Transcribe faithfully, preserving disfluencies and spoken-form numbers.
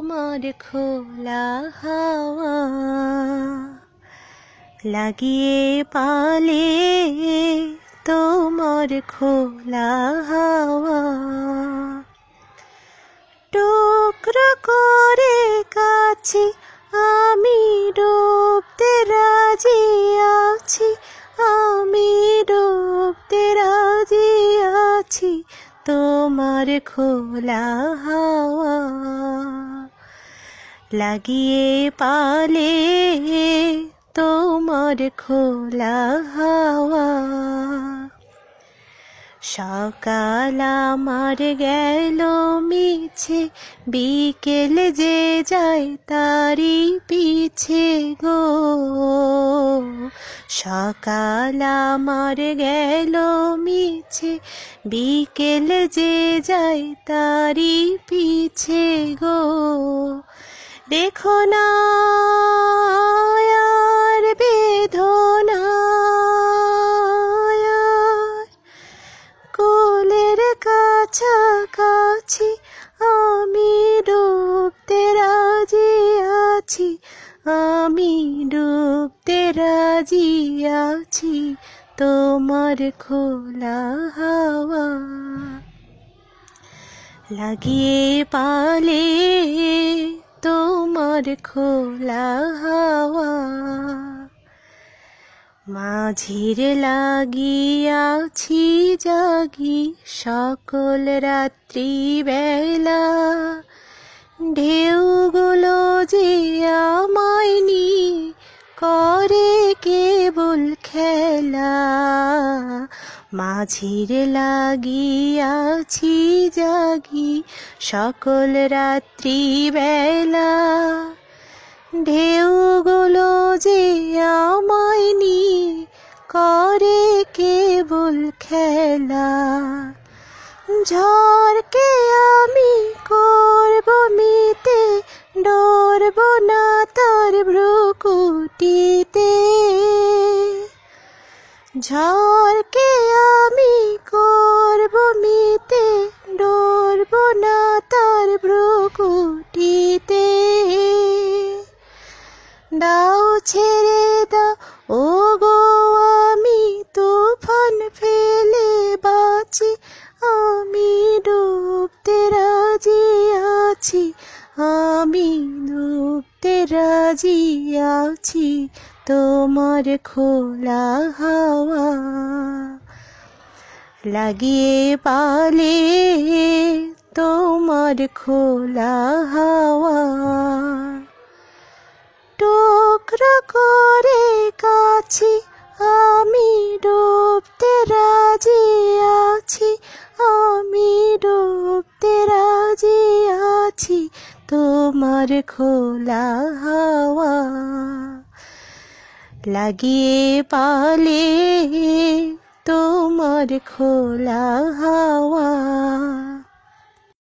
তোমার খোলা হাওয়া লাগিয়ে পালে তোমার খোলা হাওয়া টুকরো করে কাছে আমি ডুবতে রাজি আছি আমি ডুবতে রাজি আছি তোমার খোলা হাওয়া লাগিয়ে পালে তোমার খোলা হাওয়া সকাল আমার গেল মিছে বিকেল যে যায় তারি পিছে গো সকাল আমার গেল মিছে বিকেল যে যায় তারি পিছে গো দেখো না আর বেদনা কোলের কাছাকাছি আমি ডুবতে রাজি আছি আমি ডুবতে রাজি আছি তোমার খোলা হাওয়া লাগিয়ে পালে তোমার খোলা হাওয়া মাঝির লাগিয়াছি জাগি সকল রাত্রি বেলা ঢেউগুলো যে আমায় নিয়ে করে কেবল খেলা মাঝির লাগিয়াছি জাগি সকল রাত্রি বেলা ঢেউগুলো যে আমায় নিয়ে করে কেবল খেলা ঝড়কে আমি করব মিতে ডরব না তার ভ্রুকুটিতে ঝড়কে আমি করব মিতে ডরব না তার ভ্রুকুটিতে দাও ছেড়ে দাও ও গো আমি তুফান ফেলে বাঁচি আমি ডুবতে রাজি আছি আমি ডুবতে রাজি আছি তোমার খোলা হাওয়া লাগিয়ে পালে তোমার খোলা হাওয়া টুকরো করে কাছে আমি ডুবতে রাজি আছি আমি ডুবতে রাজি আছি তোমার খোলা হাওয়া লাগিয়ে পালে তোমার খোলা হাওয়া।